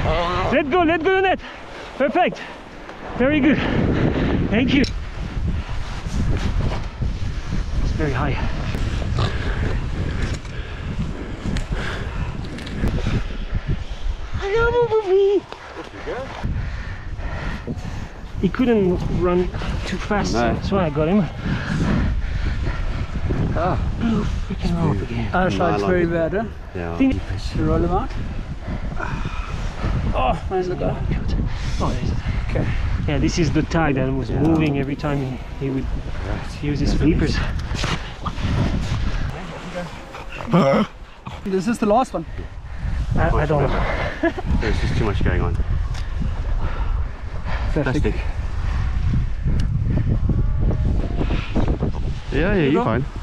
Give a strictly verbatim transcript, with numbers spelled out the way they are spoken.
Let go, let go the net. Perfect. Very good. Thank you. It's very high. Hello, Bobby. He couldn't run too fast, no. So that's why I got him. Ah, blue freaking rope again. Our side's very bad, huh? Yeah. Think you roll him out? Oh, man, look at that. Oh, there is. Okay. Yeah, this is the tide that was yeah. moving every time he, he would use his flippers. This is the last one. I, I don't know. There's just too much going on. Plastic. Yeah, yeah, you're fine.